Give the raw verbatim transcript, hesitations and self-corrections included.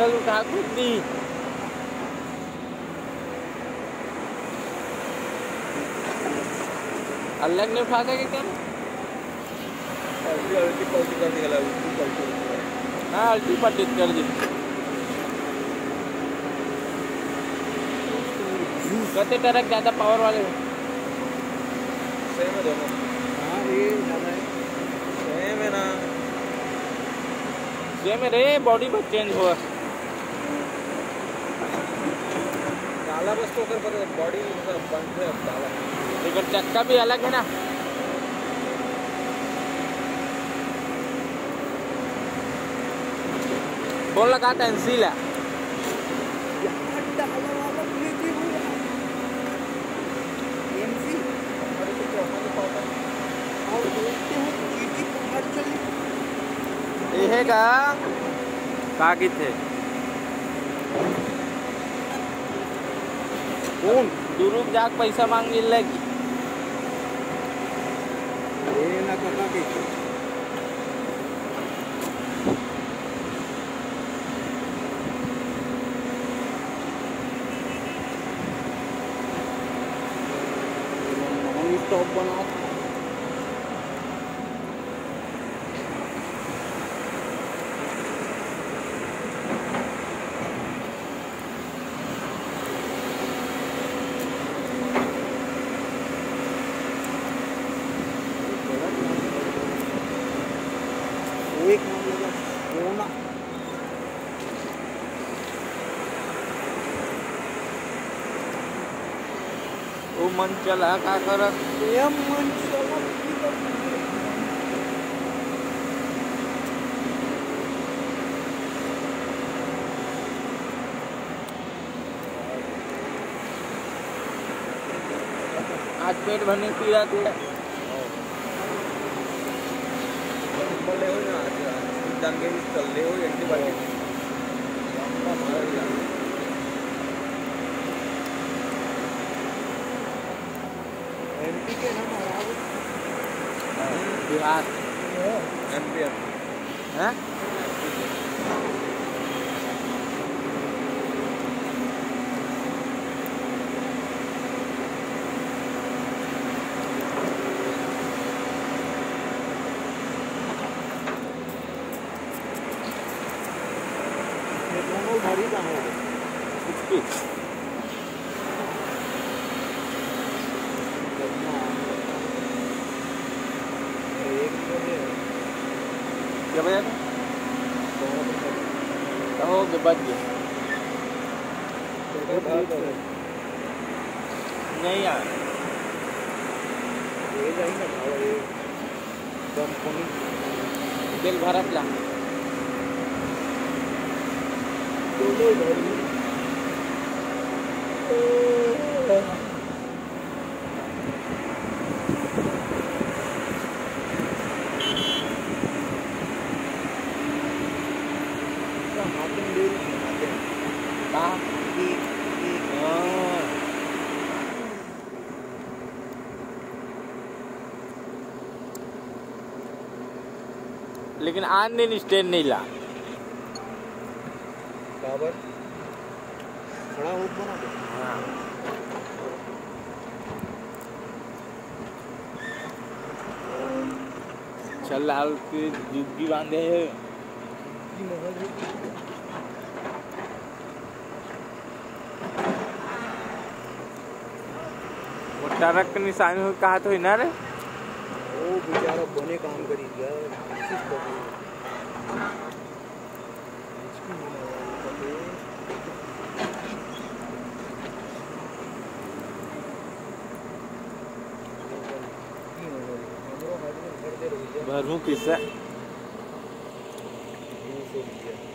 बोतल उठा कूद दी। अलग नहीं उठा सके क्या? हाँ अल्टी पट्टी कर दी। कहते ट्रक ज्यादा पावर वाले सेम है दोनों। हाँ ये ज्यादा है। सेम है ना, सेम है रे, बॉडी बस चेंज हुआ। काला बस तो कर पर बॉडी मतलब बंद है काला। लेकिन चक्का भी अलग है ना। कौन लगाता है? एनसील है। ये का का किथे कौन दुरुप जाक पैसा मांग लगी ये ना काका के स्टॉप बना एक नाम लगा सोना। वो मन चला का कर मन चला आज पेट भरने पी रहा थे। ले हो ना दंगे भी चल ले हो एंटीबायोटिक मारा भी जाना एमपी के नाम बिहार एमपी हैं भरी कहाँ हो क्या बजा हो गए बच गए नहीं यार ये जाएंगे ना ये कम कमी तेल भरा ला दोनों भरी लेकिन आज दिन स्टैंड नहीं ला काबर खड़ा हो बना दे। हाँ चल लाल के जुग्गी बांधे है वो ट्रक के निशानी हो कहा तो ही ना रे वो बेचारा बने काम करी गया भरू किस्सा